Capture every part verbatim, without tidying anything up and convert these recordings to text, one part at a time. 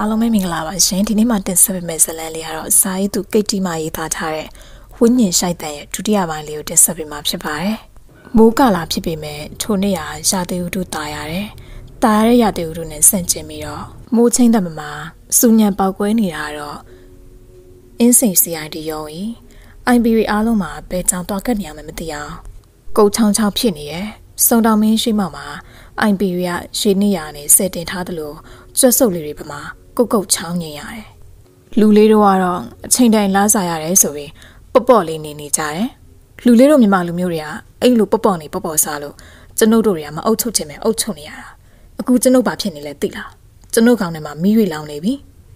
အားလုံးပဲမင်္ဂလာပါရှင်ဒီနေ့မှတင်ဆက်ပေးမယ့်ဇာတ်လမ်းလေးကတော့စာရေးသူကိတ်တီမာရေးသားထားတဲ့ဝိညာဉ်ရှိုက်တန်ရဲ့ဒုတိယပိုင်းလေးကိုတင်ဆက်ပေးမှာဖြစ်ပါတယ်မိုးကာလာဖြစ်ပေမဲ့ထိုနေ့ဟာရာသီဥတုတာရတယ်တာရတဲ့ရာသီဥတုနဲ့ဆန့်ကျင်ပြီးတော့မိုးချင်းတဲ့မှာစူညံပေါက်ကွဲနေတာတော့အင်းစိန် စီ အိုင် ဒီ ရုံးကြီး အိုင် ပီ ရီ အားလုံးမှာဘယ်ကြောင်တော့ကတ်နေရမှမသိအောင်ကုတ်ချောင်းချောင်းဖြစ်နေရဲ့စုံတောင်မင်းရှိမှမှာ အိုင် ပီ ရီ ကရှေးနေရနဲ့စက်တင်ထားသလိုကျွတ်ဆုပ်လေးတွေပမာကုတ်ကုတ်ချောင်းနေရတယ်လူလေးတို့ကတော့အချိန်တိုင်းလားစားရတယ်ဆိုပြီးပေါ့ပေါ့လေးနေနေကြတယ်လူလေးတို့မြန်မာလူမျိုးတွေကအဲ့လိုပေါ့ပေါ့နေပေါ့ပေါ့စားလို့ကျွန်ုပ်တို့တွေကမအုပ်ချုပ်ချင်ပဲအုပ်ချုပ်နေရတာအခုကျွန်ုပ်ဘာဖြစ်နေလဲသိလားကျွန်ုပ်ကောင်ထဲမှာမီးရွေလောင်နေပြီ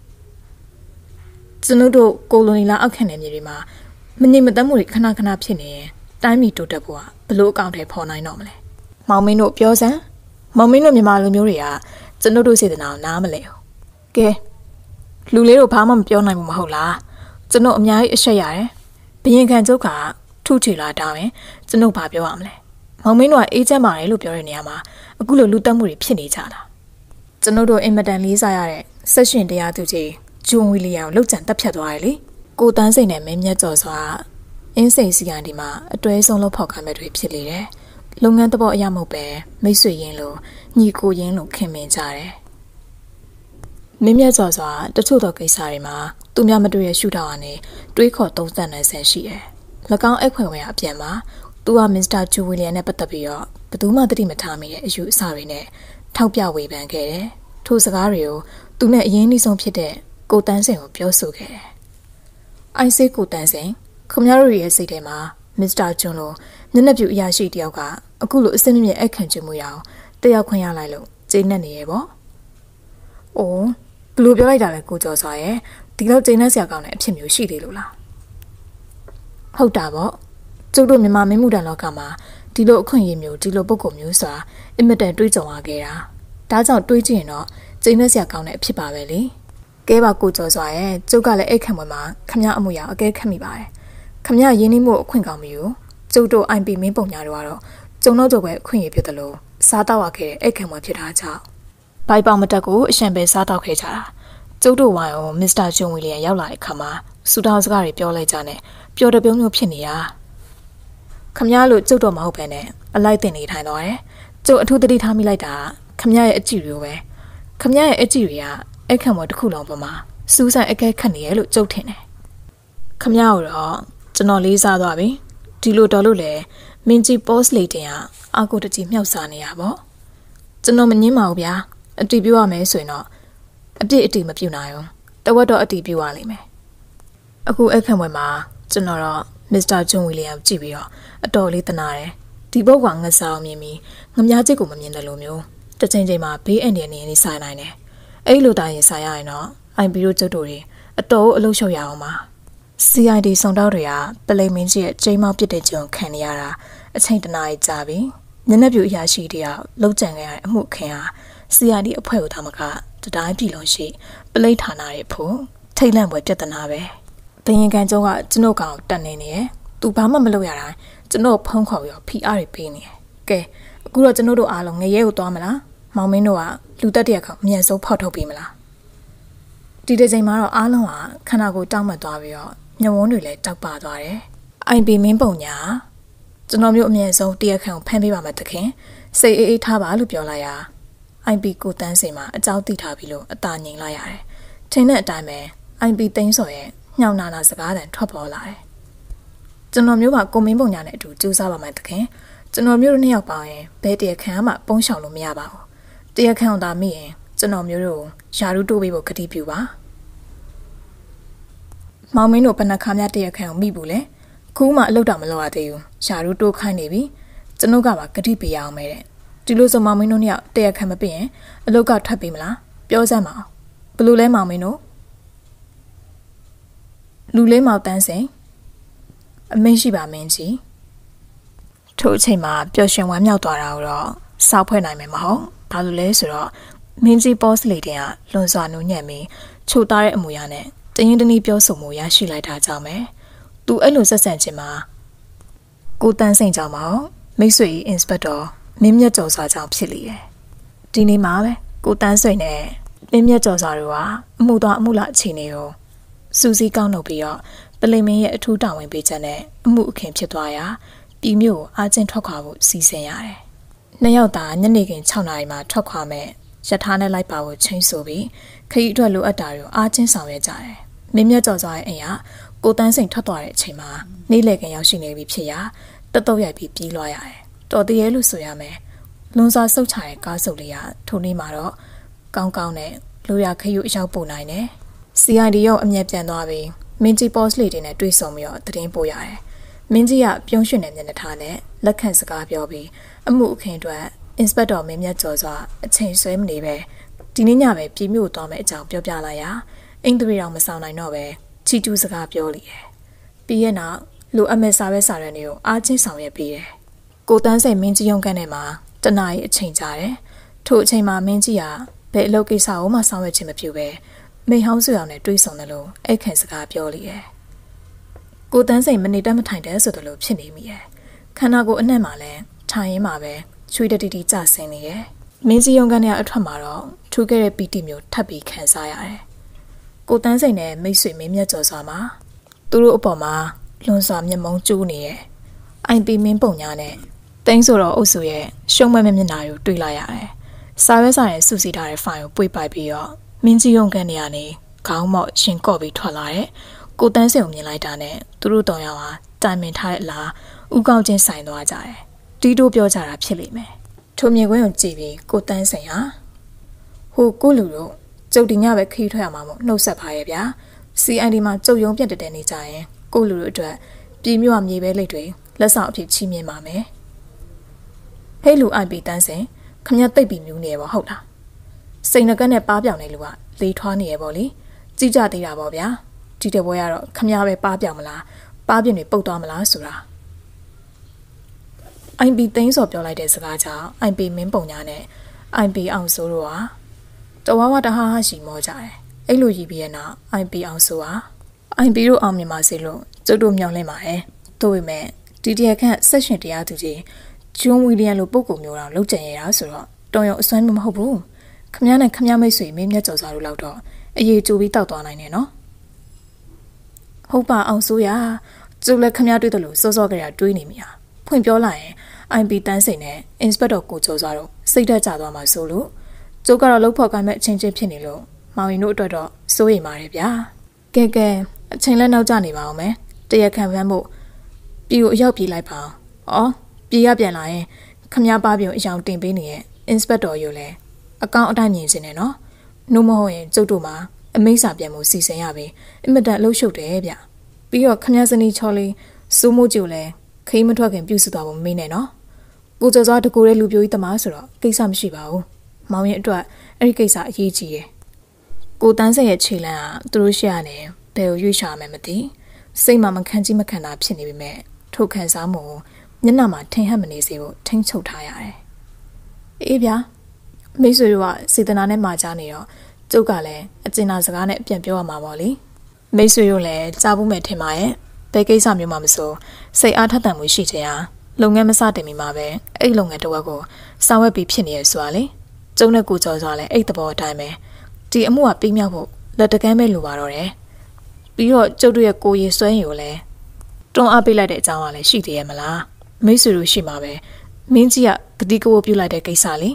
ကျွန်ုပ်တို့ကိုလိုနီလာအောက်ခံနေမြေတွေမှာမငြိမ်မသက်မှုတွေခဏခဏဖြစ်နေရင်တိုင်းပြည်တိုးတက်ဖို့ကဘလို့အကောင့်ထဲပေါ်နိုင်တော့မလဲမောင်မင်းတို့ပြောစမ်းမောင်မင်းတို့မြန်မာလူမျိုးတွေကကျွန်ုပ်တို့စေတနာကိုနားမလဲဘူးကဲလူလေးတို့ဘာမှမပြောနိုင်ဘူးမဟုတ်လားကျွန်ုပ်အများကြီးအရှက်ရတယ်ဘရင်ခံကျုပ်ကထုချီလာတောင်းရင်ကျွန်ုပ်ဘာပြောရမလဲမောင်မင်းတို့ကအေးချမ်းပါတယ်လို့ပြောတဲ့နေရာမှာအခုလိုလူတက်မှုတွေဖြစ်နေကြတာကျွန်ုပ်တို့အင်မတန်လေးစားရတဲ့ဆက်ရှင်တရားသူကြီးဂျွန်ဝီလီယံကိုလှုပ်ကြံတက်ဖြတ်သွားတယ်လေကိုတန်းစိန်နဲ့မင်းမြတ်ကျော်စွာအင်းစိန်စီကန်ဒီမှာအတွဲဆုံးလို့ဖောက်ခံမဲ့တွေဖြစ်လေတယ်လုပ်ငန်းတဘောအရာမဟုတ်ပဲမိတ်ဆွေရင်းလို့ညီကိုရင်းလို့ခင်မင်ကြတယ်မင်းမြတ်ကျော်စွာတချို့သောကိစ္စတွေမှာသူများမတွေ့ရရှုထောင့်ကနေတွေးခေါ်သုံးသပ်နိုင်ဆန်ရှိတယ်၎င်းအခွင့်အရေးအပြန်မှာသူကမစ္စတာဂျူဝီလီယံနဲ့ပတ်သက်ပြီးတော့ဘယ်သူမှသတိမထားမိတဲ့အယူအဆတွေနဲ့ထောက်ပြဝေဖန်ခဲ့တယ်ထိုစကားတွေကိုသူနဲ့အရင်နှီးဆုံးဖြစ်တဲ့ကိုတန်းစင်ကိုပြောဆိုခဲ့တယ်အိုင်ဆေးကိုတန်းစင်ခင်ဗျားတို့ရဲ့စိတ်ထဲမှာမစ္စတာဂျွန်လိုမျက်နှာပြူအရာရှိတယောက်ကအခုလိုအစင်းမြင့်အခန့်ချမှုရအောင်တယောက်ခွင့်ရလိုက်လို့ကျိန်းနဲ့နေရပေါ့။အိုးဘယ်လိုပြောလိုက်တာလဲကိုကျော်စွာရဲ့ဒီလောက်ကျိန်းနဲ့ဆရာကောင်းတဲ့အဖြစ်မျိုးရှိသေးလို့လား။ဟုတ်တာပေါ့။ကျုပ်တို့မြန်မာမင်းမှုတန်လောကမှာဒီလိုအခွင့်အရေးမျိုးဒီလိုပုံကုမျိုးစွာအင်မတန်တွေးကြုံရခဲ့တာ။ဒါကြောင့်တွေးကြည့်ရင်တော့ကျိန်းနဲ့ဆရာကောင်းတဲ့အဖြစ်ပါပဲလေ။ကဲပါကိုကျော်စွာရဲ့ကျုပ်ကလည်းအိတ်ခံဝင်မှာခမရအမှုရအကဲခတ်မိပါတယ်။ခမရရင်းနှီးမှုအခွင့်ကောင်းမျိုးကျုပ်တို့ အိုင် ပီ မင်းပုံညာတို့ကတော့ကျုံတော့ကျုပ်ပဲအခွင့်အရေးဖြစ်တယ်လို့စားတော့ရခဲ့တဲ့အိတ်ခံဝင်ဖြစ်တာကြောင့်ဘိုင်ပေါင်မတက်ကိုအရှံပဲစားတော့ခဲ့ကြတာကျုပ်တို့ဝိုင်းအောင်မစ္စတာဂျွန်ဝီလီယံရောက်လာတဲ့အခါမှာစူတောင်းစကားတွေပြောလိုက်ကြနဲ့ပျော်တပြုံးမျိုးဖြစ်နေတာခမရလို့ကျုပ်တော့မဟုတ်ပဲနဲ့အလိုက်တင်နေထိုင်တော့တယ်ကျုပ်အထူးသတိထားမိလိုက်တာခမရရဲ့အကြည့်တွေပဲခမရရဲ့အကြည့်တွေကအိတ်ခံဝင်တစ်ခုလုံးပေါ်မှာစူးစိုက်အကဲခတ်နေရလို့ကျုပ်ထင်တယ်ခမရတော့ကျွန်တော်လေးစားသွားပြီဒီလိုတော်လို့လေမင်းကြီးပို့စ်လေးတင်ကအကိုတကြီးမြောက်စားနေရပေါ့ကျွန်တော်မငင်းပါဘူးဗျာအတီးပြရမယ်ဆိုရင်တော့အပြစ်အတီးမပြူနိုင်ဘူးတဝက်တော့အတီးပြရလိမ့်မယ်အခုအခန့်ဝဲမှာကျွန်တော်တော့မစ္စတာဂျွန်ဝီလီယံကြည့်ပြီးတော့အတော်လေးတနာတယ်ဒီဘုတ်ကငါစားအောင်မြင်ပြီးငမားချစ်ကိုမမြင်တယ်လို့မျိုးတစ်ချိန်ချိန်မှာဘေးအန်ဒီနေနေဆိုင်နိုင်တယ်အဲ့လိုတိုင်းရင်ဆိုင်ရရင်တော့အိုင်ပီရိုကျုပ်တို့တွေအတော်အလုပ်ရှုပ်ရအောင်ပါစီ အိုင် ဒီ စုံတောက်တွေကပလိန်မင်းကြီးရဲ့ကျိမ်းမောက်ပစ်တဲ့ကြုံခံနေရတာအချိန်တနားကြာပြီညနေပြူအရာရှိတယောက်လှုပ်ကြံခဲ့ရတဲ့အမှုခင်ဟာစီ အိုင် ဒီ အဖွဲ့ကိုထားမကတတိုင်းပြည်လုံးရှိပလိတ်ဌာနရဲ့ဖို့ထိတ်လန့်ပွဲပြဿနာပဲဘရင်ကန်ကျုံကကျွန်ုပ်ကောင်တက်နေနေတယ်သူဘာမှမလုပ်ရတိုင်းကျွန်ုပ်ဖုံးခေါ်ပြီးတော့ဖီအားတွေပေးနေတယ်ကဲအခုတော့ကျွန်ုပ်တို့အားလုံးငရဲကိုသွားမလားမောင်မင်းတို့ကလူတက်တရက်ကောင်အမြန်ဆုံးဖောက်ထုတ်ပေးမလားဒီတစ်ချိန်မှာတော့အားလုံးကခန္ဓာကိုယ်တောက်မှတ်သွားပြီးတော့ညဝန်းတွေလည်းတောက်ပါသွားတယ်အိုင် ပီ မင်းပုံညာကျွန်တော်မျိုးအမြဲဆုံးတရားခံကိုဖမ်းပေးပါမယ်တခင်စိတ်အေးအေးထားပါလို့ပြောလိုက်ရအိုင် ပီ ကိုတန်းစိန်မှာအကြောင်းသိထားပြီးလို့အသာငြိမ်လိုက်ရတယ်ထင်းတဲ့အတိုင်းပဲအိုင် ပီ သိန်းစော်ရဲ့ညှောင်နာနာစကားတန်ထွက်ပေါ်လာတယ်ကျွန်တော်မျိုးကကိုမင်းပုံညာနဲ့အတူကြိုးစားပါမယ်တခင်ကျွန်တော်မျိုးတို့နှစ်ယောက်ပါရင်ဘယ်တရားခံမှပုံရှောင်လို့မရပါဘူးတရားခံအောင်သာမိရင်ကျွန်တော်မျိုးတို့ယာရုတိုးပေးဖို့ကတိပြုပါမောင်မင်းတို့ဘဏ္ဍခါများတရက်ခံကိုမိဘူးလေခုမှအလုပ်တော့မလုပ်ရသေးဘူးယာရုတိုးခိုင်းနေပြီကျွန်ုပ်ကပါဂတိပေးရအောင်မဲတဲ့ဒီလိုဆိုမောင်မင်းတို့နှစ်ယောက်တရက်ခံမပေးရင်အလုပ်ကထွက်ပေးမလားပြောစမ်းပါဘလို့လဲမောင်မင်းတို့လူလေးမောင်တန်းစင်အမိန့်ရှိပါမင်းကြီးထို့အချိန်မှာပျော်ရွှင်ဝမ်းမြောက်သွားတာတော့စောက်ဖွဲ့နိုင်မယ်မဟုတ်ဘာလို့လဲဆိုတော့မင်းကြီးဘော့စ်လေးတင်ကလွန်စွာနူးညံ့ပြီးချိုသားတဲ့အမူအရာနဲ့တရင်တနည်းပြောဆိုမှုရရှိလိုက်တာကြောင့်ပဲသူအဲ့လိုဆက်ဆံခြင်းမှာကိုတန်းစိန်ကြောင့်မဟုတ်မိတ်ဆွေအင်စပက်တော်မင်းမြတ်ကျော်စွာကြောင့်ဖြစ်လေတယ်ဒီနေ့မှာပဲကိုတန်းစိန်နဲ့မင်းမြတ်ကျော်စွာတို့ဟာအမှုသွားအမှုလာအခြေအနေကိုစူးစီးကောက်နှုတ်ပြီးတော့ပလိမင်းရဲ့အထူးတာဝန်ပေးချက်နဲ့အမှုအခင်းဖြစ်သွားရာပြည်မြို့ကိုအားကျဉ်ထွက်ခွာဖို့စီစဉ်ရတယ်။နှစ်ယောက်သာညနေခင်း၆နာရီမှာထွက်ခွာမဲ့ရထားနဲ့လိုက်ပါဖို့ချိန်ဆိုပြီးခရီးအတွက်လိုအပ်တာတွေကိုအားကျဉ်ဆောင်ရွက်ကြတယ်။မင်းမြတ်ကျော်စွာရဲ့အိမ်ကကိုတန်းစိန်ထွက်သွားတဲ့အချိန်မှာနေ့လည်ခင်းရောက်ရှိနေပြီဖြစ်ရာတတုတ်ရိုက်ပြီးပြေးလွှားရတယ်။တော်တည်းရဲ့လို့ဆိုရမယ်။လွန်စွာစုတ်ချတဲ့ကားစုပ်လေးကထိုနေ့မှာတော့ကောင်းကောင်းနဲ့လူရခရီးအရောက်ပို့နိုင်တယ်။ စီ အိုင် ဒီ ရောအမြဲပြန်သွားပြီးမင်းကြီးပေါ့စ်လေးတွေနဲ့တွေ့ဆုံပြီးတော့တရင်ပို့ရတယ်။မင်းကြီးကပြုံးရွှင်တဲ့မျက်နှာထားနဲ့လက်ခံစကားပြောပြီးအမှုအခင်းအတွက်အင်စပက်တော်မင်းမြတ်ကျော်စွာအချိန်ဆွဲမနေပဲဒီနေ့ညပဲပြည်မြို့သွားမယ်အကြောင်းပြောပြလိုက်ရာအင်္ဂရိတော်မဆောင်နိုင်တော့ပဲချီကျူးစကားပြောလိတယ်။ပြီးရဲ့နောက်လူအမဲစာပဲစာရန်တွေကိုအားချင်းဆောင်ရွက်ပြီးတယ်။ကိုတန်းစိန်မင်းကြီးရုံးခန်းထဲမှာတနားရီအချိန်ကြာတယ်။ထို့အချိန်မှာမင်းကြီးကဘယ်အလုပ်ကိစ္စကိုမှဆောင်ရွက်ခြင်းမပြုပဲမိဟောင်းဆွေအောင်နဲ့တွေ့ဆုံတယ်လို့အဲ့ခင်စကားပြောလိတယ်။ကိုတန်းစိန်မနေတတ်မထိုင်တဲ့ဆိုတယ်လို့ဖြစ်နေမိရဲ့။ခန္ဓာကိုယ်အနှံ့မှာလဲထိုင်ရင်းမှာပဲချွေးတတီတီကျဆင်းနေရဲ့။မင်းကြီးရုံးခန်းထဲအထွက်မှာတော့ထူးခဲ့တဲ့ပီတိမျိုးထပ်ပြီးခံစားရတယ်။ကိုတန်းစိန်နဲ့မိတ်ဆွေမင်းမြတ်ကျော်စွာမှာသူတို့အပေါ်မှာလွန်စွာမျက်မုံးကျိုးနေရဲ့။အိုင်ပီမင်းပုံညာနဲ့တင်းဆိုတော့အုပ်စုရဲ့ရှုံးမမဲ့မျက်နှာကိုတွေ့လိုက်ရတယ်။စာရွက်စာရဲ့စူစီထားတဲ့ဖိုင်ကိုပွေပိုက်ပြီးတော့မင်းကြီးရုံးခန်းထဲကနေခေါင်းမော့ရှင်ကော့ပြီးထွက်လာတဲ့ကိုတန်းစင်ကိုမြင်လိုက်တာနဲ့သူတို့တောင်ရောက်ဟာတိုင်ပင်ထားတဲ့အလားဥကောင်းချင်းဆိုင်သွားကြတယ်။တီးတိုးပြောကြတာဖြစ်လိမ့်မယ်။ထိုမြေခွင်းကိုကြည့်ပြီးကိုတန်းစင်ဟာဟိုကိုလူတို့ကျုပ်ဒီညပဲခီးထွက်ရမှာမို့နှုတ်ဆက်ပါရဲ့ဗျာ။ စီ အိုင် ဒီ မှာကျုပ်ရုံးပြတ်တဲ့နေကြရင်ကိုလူတို့အတွက်ပြည်မြို့အမြေပဲလိတ်တွေလက်ဆောင်အဖြစ်ချီးမြှင့်ပါမယ်။ဟဲ့လူအိုင်ပီတန်းစင်ခမရတိတ်ပြီးမြူးနေရပါဟုတ်လား။စိန်ငကက်နဲ့ပါးပြောင်နေလူကလေထွားနေရပေါ့လေကြည့်ကြသေးတာပေါ့ဗျာဒီတဲ့ဘွဲကတော့ခမရပဲပါးပြောင်မလားပါးပြင်းတွေပုတ်သွားမလားဆိုတာအိုင်ပီသိန်းစော်ပြောလိုက်တဲ့စကားကြောင့်အိုင်ပီမင်းပုံညာနဲ့အိုင်ပီအောင်ဆိုးတို့ဟာတဝါဝတဟားဟာရှိမောကြတယ်အဲ့လိုရည်ပြီးရဲ့နောက်အိုင်ပီအောင်ဆိုးဟာအိုင်ပီတို့အောင်မြင်ပါစေလို့ကျုပ်တို့မျှော်လင့်ပါတယ်တို့ပေမဲ့ဒီတရခန့်ဆက်ရှင်တရားသူကြီးဂျွန်ဝီလီယံလိုပုံကူမျိုးတော့လောက်ကျန်ရတာဆိုတော့တော်ရုံအစွမ်းမဟုတ်ဘူးခမရနဲ့ခမရမိတ်ဆွေမင်းမြတ်ကျော်စွာတို့လောက်တော့အရေးကြိုးပြီးတောက်သွားနိုင်တယ်နော်ဟုတ်ပါအောင်ဆိုရကျုပ်လည်းခမရတွေ့တယ်လို့စောစောကလေးကတွေးနေမိတာဖွင့်ပြောလိုက်ရင် အိုင် ပီ တန်းစိန်နဲ့ Inspector ကိုကျော်စွာတို့စိတ်ဓာတ်ကျသွားမှာဆိုလို့ကျုပ်ကတော့လှုပ်ဖို့ကိုင်းမဲ့အချင်းချင်းဖြစ်နေလို့မောင်ရင်တို့အတွက်တော့စိုးရိမ်ပါတယ်ဗျာကဲကဲအချိန်လည်းနောက်ကျနေပါအောင်မယ်တရက်ခံဖမ်းဖို့ပြည်ကိုအရောက်ပြေးလိုက်ပါအောင်ဩပြေးရပြန်လာရင်ခမရပါပြုံအယောင်တင်ပေးနေရဲ့ Inspector ရိုလဲအကောင့်အတိုင်းမြင်စင်နေနော်နှုတ်မဟုတ်ရင်ကျုပ်တို့မှာအမိတ်စာပြန်မှုစီစဉ်ရပြီအင်မတန်အလုပ်ရှုပ်တယ်ဗျပြီးတော့ခမရစနီချော်လေးစိုးမိုးကျိုလဲခီးမထွက်ခင်ပြုစုသွားဖို့မင်းနဲ့နော်ကိုကျော်စောတကူတဲ့လူပြိုကြီးတမားဆိုတော့ကိစ္စမရှိပါဘူးမောင်ရင်အတွက်အဲ့ဒီကိစ္စအရေးကြီးတယ်ကိုတန်းဆက်ရဲ့ခြေလမ်းကသူတို့ရှေ့ကနေဘယ်ကိုရွေးရှာမယ်မသိစိတ်မှမခံကြည့်မခံတာဖြစ်နေပေမဲ့ထိုခံစားမှုမျက်နှာမှာထင်ဟပ်မနေစေဖို့ထိန်းချုပ်ထားရတယ်အေးဗျာမိတ်ဆွေတို့ကစေတနာနဲ့မှာကြားနေတော့ကျုပ်ကလည်းအကျဉ်းသားစကားနဲ့ပြန်ပြောရမှာပေါ့လေမိတ်ဆွေတို့လည်းကြားဖို့မဲ့ထင်ပါရဲ့ဘယ်ကိစ္စမျိုးမှမဆိုစိတ်အားထက်သန်မှုရှိခြင်းဟာလုပ်ငန်းမစတင်မီမှာပဲအဲ့လုပ်ငန်းတစ်ဝက်ကိုဆောင်ရွက်ပြီးဖြစ်နေရဆိုတာလေကျုံနဲ့ကိုကြော်စွာလည်းအဲ့သဘောအတိုင်းပဲဒီအမှုကပြီးမြောက်ဖို့လက်တကမ်းပဲလိုပါတော့တယ်ပြီးတော့ကျုပ်တို့ရဲ့ကိုရည်စွဲရင်ကိုလည်းတွန်းအားပေးလိုက်တဲ့အကြောင်းကလည်းရှိသေးရဲ့မလားမိတ်ဆွေတို့ရှိမှာပဲမင်းကြီးကဂတိကဝတ်ပြုလိုက်တဲ့ကိစ္စလေ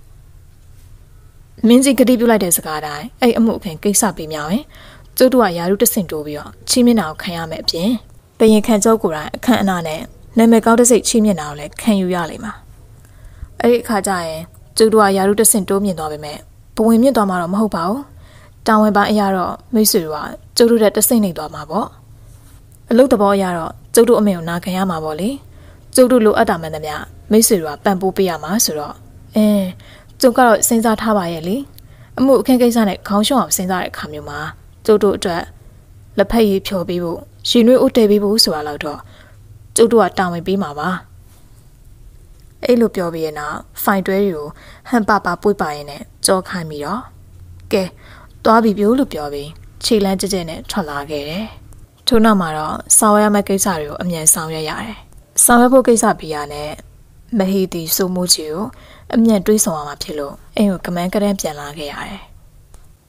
မင်းကြီးဂတိပြုလိုက်တဲ့စကားတိုင်းအဲ့အမှုအခင်းကိစ္စပြီးမြောက်ရင်ကျုပ်တို့ကယာရုတဆင့်တိုးပြီးတော့ချီးမြှင့်တာကိုခံရမယ်အပြင်ဘယင်ခံကျော်ကိုယ်တိုင်အခန့်အနားနဲ့နာမည်ကောင်းတဲ့စိတ်ချီးမြှင့်တာကိုလည်းခံယူရလိမ့်မှာအဲ့ဒီအခါကျရင်ကျုပ်တို့ကယာရုတဆင့်တိုးမြင့်သွားပေမဲ့ဘဝင်မြင့်သွားမှာတော့မဟုတ်ပါဘူးတာဝန်ပိုင်းအရာတော့မိတ်ဆွေတို့ကကျုပ်တို့တဲ့တဆင့်နေသွားမှာပေါ့အလုပ်သဘောအရာတော့ကျုပ်တို့အမေကိုနာခံရမှာပေါ့လေကျုပ်တို့လိုအပ်တာမှန်သမျှမိတ်ဆွေတို့ကပံ့ပိုးပေးရမှာဆိုတော့အင်းကျုပ်ကတော့စဉ်းစားထားပါရဲ့လေအမှုအခင်းကိစ္စနဲ့ခေါင်းရှုံးအောင်စဉ်းစားတဲ့အခါမျိုးမှာကျုပ်တို့အတွက်လက်ဖက်ရည်ဖြော်ပေးဖို့ရှင်ရွေးဥတည်ပေးဖို့ဆိုတာတော့ကျုပ်တို့ကတာဝန်ပေးမှာပါအဲ့လိုပြောပြီးရင်တော့ဖိုင်တွဲတွေကိုဟန်ပါပါပွေးပါရင်နဲ့ကြောခိုင်းပြီးတော့ကဲသွားပြီပြိုးလို့ပြောပြီးခြေလမ်းကြက်ကြက်နဲ့ထွက်လာခဲ့တယ်ထို့နောက်မှာတော့ဆောင်ရွက်ရမယ့်ကိစ္စတွေကိုအမြန်ဆောင်ရွက်ရတယ်ဆောင်ရွက်ဖို့ကိစ္စပြီးရနဲ့မဟီတီစိုးမိုးကြီးကိုအမြန်တွေးဆောင်ရမှာဖြစ်လို့အိမ်ကိုကမန်းကရန်ပြန်လာခဲ့ရတယ်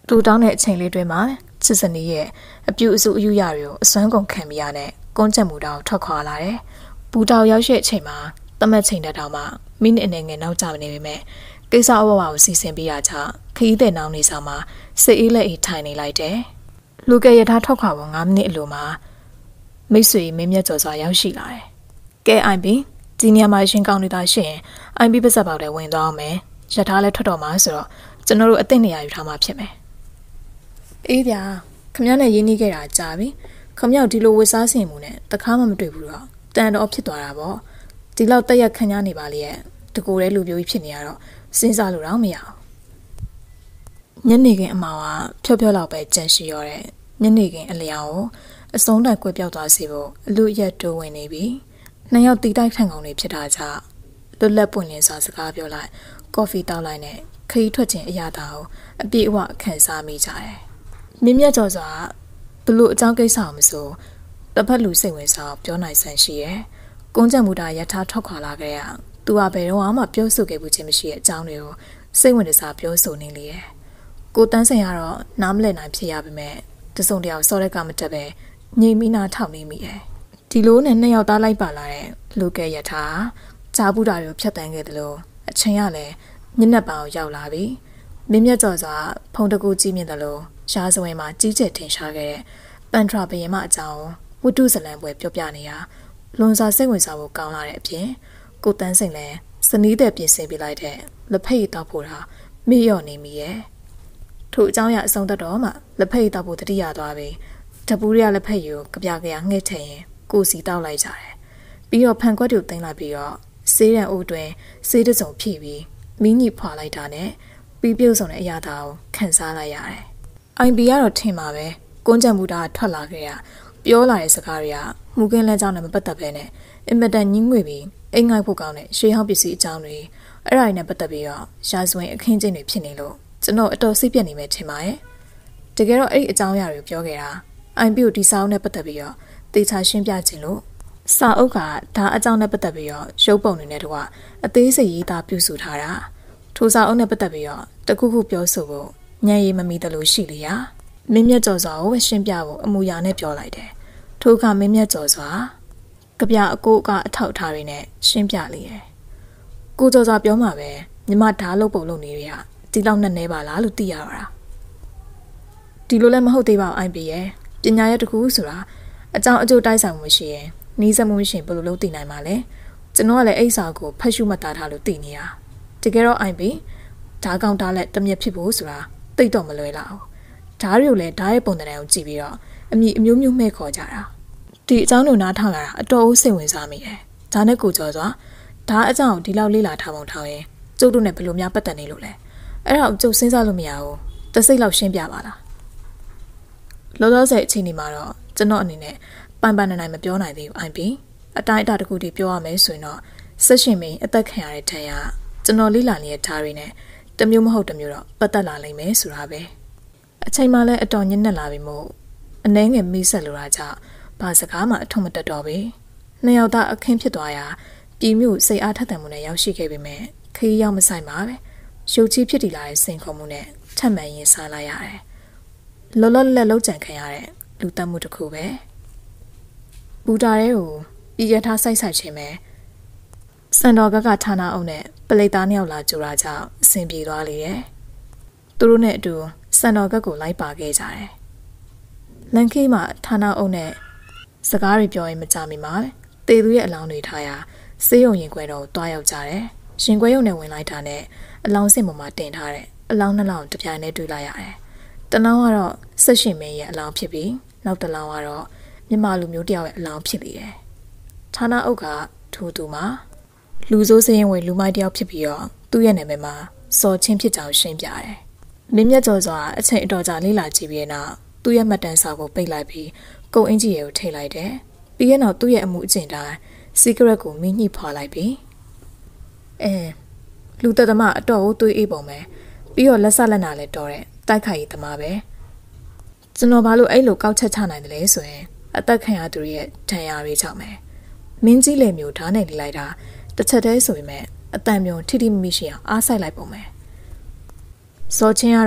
တူတောင်းတဲ့အချိန်လေးတွေမှာချစ်စနီရဲ့အပြူအစုအယူရတွေကိုအစွမ်းကုန်ခံမိရတဲ့ကွန်းချက်မူတောင်ထွက်ခွာလာတယ်။ဘူတောင်ရောက်တဲ့အချိန်မှာတမတ်ချိန်တဲ့တောင်မှမိနစ်အနေငယ်နောက်ကျနေပေမဲ့ကိစ္စအဝဝကိုစီစဉ်ပေးရချခရီးတဲ့နောင်နေဆောင်မှာစစ်အေးလက်အေးထိုင်နေလိုက်တယ်။လူကရထားထွက်ခွာပေါ်၅မိနစ်အလိုမှာမိတ်ဆွေမင်းမြတ်ကျော်စွာရောက်ရှိလာတယ်။ကဲအိုင်ဘီဒီနေရာမှာရှင်ကောင်းနေတာရှင်အိုင်ဘီပတ်သက်ပေါက်တဲ့ဝင်သွားအောင်မယ်။ရထားလည်းထွက်တော့မှာဆိုတော့ကျွန်တော်တို့အသင့်နေရာယူထားမှာဖြစ်မယ်။အေးဗျာခမရနဲ့ရင်းနှီးခဲ့တာကြာပြီခမရောက်ဒီလိုဝစ်စားစင်မှုနဲ့တခါမှမတွေ့ဘူးတော့တန်တော်ဖြစ်သွားတာပေါ့ဒီလောက်တက်ရက်ခံရနေပါလေရဲ့တကူတဲ့လူပြိုကြီးဖြစ်နေရတော့စဉ်းစားလို့တော့မရအောင်ညနေခင်းအမောင်ကဖြော့ဖြော့လောက်ပဲကြန့်ရှိရောတဲ့ညနေခင်းအလျောင်းကိုအစုံတိုင်ကွက်ပြောက်သွားစေဖို့အလူရက်တိုးဝင်နေပြီနှစ်ယောက်တီတိုက်ခံကုန်နေဖြစ်တာကြောင့်လွတ်လပ်ပွင့်လင်းစွာစကားပြောလိုက်ကော်ဖီတောက်လိုက်နဲ့ခရီးထွက်ခြင်းအရာတာကိုအပြည့်အဝခံစားမိကြတယ်မြင့်မြတ်ကျော်စွာဘလို့အကြောင်းကိစ္စမဆိုတစ်ဖက်လူစိတ်ဝင်စားပြောနိုင်ဆန်းရှိရဲ့ကုန်းချက်မူတာရထားထွက်ခွာလာခဲ့ရသူကဘယ်တော့မှပြောဆိုခဲ့ဘူးချင်းမရှိတဲ့အကြောင်းတွေကိုစိတ်ဝင်စားပြောဆိုနေလေရဲ့ကိုတန်းစင်ကတော့နားမလည်နိုင်ဖြစ်ရပါမယ်တစုံတယောက်စောတဲ့ကမတက်ပဲငြိမ်မိနာထောက်နေမိရဲ့ဒီလိုနဲ့နှစ်ယောက်သားလိုက်ပါလာတဲ့လူကဲရထားဂျာဘူးတာတွေကိုဖြတ်တန်းခဲ့တယ်လို့အချိန်ကလည်းညနေပအောင်ရောက်လာပြီမြင့်မြတ်ကျော်စွာဖုံတကူကြီးမြင့်တယ်လို့ရှားစဝင်မှာကြီးကျယ်ထင်ရှားခဲ့တဲ့ပန်ထရာဘရင်မအကြောင်းဝတ္ထုဇလံပွဲပြောပြနေတာလွန်စွာစိတ်ဝင်စားဖို့ကောင်းလာတဲ့အပြင်ကိုတန်းစိန်လည်းစနီးတဲ့ပြင်ဆင်ပေးလိုက်တဲ့လက်ဖက်ရည်တောက်ဖို့တာမေ့လျော့နေမိရဲ့ထို့အကြောင်းရအဆုံးသတ်တော့မှလက်ဖက်ရည်တောက်ဖို့တတိယသွားပြီးတပူရလက်ဖက်ရည်ကိုကြပြကြရငှဲ့ထည့်ရင်ကိုစီတောက်လိုက်ကြတယ်ပြီးတော့ဖန်ခွက်တွေကိုတင်လိုက်ပြီးတော့ဆေးရန်အိုးတွင်ဆေးတစုံဖြည့်ပြီးမီးညိဖွာလိုက်တာနဲ့ပြီးပြုတ်ဆောင်တဲ့အရာသားကိုခန်းစားလိုက်ရတယ်အိုင်ဘီကတော့ထင်ပါပဲကွန်းချက်မူတာထွက်လာခဲ့ရပြောလာတဲ့စကားတွေကမူကင်းလမ်းကြောင်းနဲ့မပတ်သက်ပဲနဲ့အင်မတန်ညှင်းငွေပြီးအိမ်ငိုက်ဖို့ကောင်းတဲ့ရှေးဟောင်းပစ္စည်းအကြောင်းတွေအဲ့ဒါတွေနဲ့ပတ်သက်ပြီးတော့ရာဇဝင်အခင်းကျင်းတွေဖြစ်နေလို့ကျွန်တော်အတော်စိတ်ပြတ်နေမယ်ထင်ပါရဲ့တကယ်တော့အဲ့ဒီအကြောင်းအရာတွေပြောခဲ့တာအိုင်ဘီကိုဒီစာအုပ်နဲ့ပတ်သက်ပြီးတော့တေချာရှင်းပြခြင်းလို့စာအုပ်ကဒါအကြောင်းနဲ့ပတ်သက်ပြီးတော့ရုပ်ပုံတွေနဲ့တော့အသေးစိတ်ရေးသားပြုစုထားတာထိုစာအုပ်နဲ့ပတ်သက်ပြီးတော့တခုခုပြောဆိုဖို့ညံရည်မမီတယ်လို့ရှိလေရာမင်းမြတ်ကျော်စွာကိုရှင်းပြဖို့အမူအရာနဲ့ပြောလိုက်တယ်ထိုကမင်းမြတ်ကျော်စွာကြပြအကိုကအထောက်ထားတွေနဲ့ရှင်းပြလေတယ်ကိုကျော်စွာပြောမှာပဲညီမဓာတ်လုတ်ပုံလုပ်နေရဒီလောက်နဲ့နေပါလားလို့သိရတော့တာဒီလိုလည်းမဟုတ်သေးပါဘူးအိုင်ပီရဲ့ပညာရဲ့တခုဆိုတာအကြောင်းအကျိုးတိုက်ဆိုင်မှုမရှိရင်နီးစပ်မှုမရှိဘယ်လိုလုပ်သိနိုင်မှာလဲကျွန်တော်ကလည်းအိစာကိုဖတ်ရှုမှတ်သားထားလို့သိနေတာတကယ်တော့အိုင်ပီဓာတ်ကောင်တားလက်တမျက်ဖြစ်ဖို့ဆိုတာသိတော့မလွယ်လောက်ဓာတ်တွေကိုလည်းဓာတ်ရဲ့ပုံသဏ္ဍာန်ကိုကြည့်ပြီးတော့အမိအမျိုးမျိုးမှဲ့ခေါ်ကြတာဒီအကြောင်းတို့နားထောင်လာတာအတော်ဦးစိတ်ဝင်စားမိတယ်ဒါနဲ့ကိုကျော်စွာဓာတ်အကြောင်းဒီလောက်လေးလာထားပုံထောင်ရင်ကျုပ်တို့နဲ့ဘယ်လိုများပတ်သက်နေလို့လဲအဲ့ဒါကိုကျုပ်စဉ်းစားလို့မရဘူးတစိတ်လောက်ရှင်းပြပါလားလောလောဆယ်အချိန်ဒီမှာတော့ကျွန်တော်အနေနဲ့ပိုင်ပိုင်နိုင်နိုင်မပြောနိုင်သေးဘူးအိုင်ပီအတိုင်းအတာတစ်ခုတည်းပြောရမယ်ဆိုရင်တော့ဆက်ရှင်မင်းအသက်ခံရတဲ့ထံရကျွန်တော်လေးလာနေတဲ့ဓာတ်တွေနဲ့တမျိုးမဟုတ်တမျိုးတော့ပတ်သက်လာလိမ့်မယ်ဆိုတာပဲအချိန်မှလည်းအတော်ညံ့နေလာပြီမို့အနှဲငယ်မိဆက်လိုတာကြောင့်ဘာစကားမှအထုံးမတက်တော့ပဲနှစ်ယောက်သားအခင်းဖြစ်သွားရာပြည်မြို့စိတ်အားထက်သန်မှုနဲ့ရောက်ရှိခဲ့ပေမဲ့ခရီးရောက်မဆိုင်ပါပဲရုပ်ကြီးဖြစ်တည်လာတဲ့စိန်ခေါ်မှုနဲ့ထပ်မံရင်စားလိုက်ရတယ်လောလောလက်လုံးကြံခံရတဲ့လူတက်မှုတစ်ခုပဲဘူတာရဲကိုပြည်ရထားစိုက်ဆိုင်ခြင်းပဲစံတော်ကကဌာနအုပ်နဲ့ပလိတ်သားနှစ်ယောက်လာကြိုတာကြောင့်အဆင်ပြေသွားလေရဲ့သူတို့နဲ့အတူစံတော်ကကိုလိုက်ပါခဲ့ကြတယ်လန်ခေးမှာဌာနအုပ်နဲ့စကားတွေပြောရင်မကြမိပါပဲတေသူရဲ့အလောင်းတွေထားရာစေးရုံရင်ခွဲတော့တွားရောက်ကြတယ်ရှင်ခွဲရုံနဲ့ဝင်လိုက်တာနဲ့အလောင်းစင်ပေါ်မှာတင်ထားတဲ့အလောင်းနှလောင်းတစ်ပြိုင်တည်းတွေ့လိုက်ရတယ်တလောင်းကတော့ဆက်ရှင်မင်းရဲ့အလောင်းဖြစ်ပြီးနောက်တလောင်းကတော့မြမလူမျိုးတယောက်ရဲ့အလောင်းဖြစ်နေတယ်ဌာနအုပ်ကထိုးသူမှာလူစိုးစရင်ဝင်လူမိုက်တယောက်ဖြစ်ပြီးတော့သူ့ရဲ့နာမည်မှာစော်ချင်းဖြစ်ကြောင်းရှင်းပြတယ်မင်းမြတ်ကျော်စွာအချိန်အတော်ကြာလေးလာကြည့်ပြီးနောက်သူ့ရဲ့မှတ်တမ်းစာကိုပိတ်လိုက်ပြီးကုတ်အင်ကြီးရဲ့ကိုထိလိုက်တယ်ပြီးရင်တော့သူ့ရဲ့အမှုအကျင့်တိုင်းစီကရက်ကိုမင်းညှိဖွာလိုက်ပြီးအဲလူသက်သမားအတော်ကိုတွေးအေးပုံပဲပြီးတော့လက်ဆက်လက်နာလည်းတော်တဲ့တိုက်ခိုက်ရေးသမားပဲကျွန်တော်ဘာလို့အဲ့လိုကောက်ချက်ချနိုင်တယ်လဲဆိုရင်အသက်ခံရသူရဲ့ဒဏ်ရာတွေကြောင့်ပဲမင်းကြီးလေမျိုးဓာတ်နဲ့လေးလိုက်တာတစ်ချက်တည်းဆိုပေမဲ့အတန်မျိုးထိထိမိမိရှိအောင်အားဆိုင်လိုက်ပုံပဲစောချင်းကတော့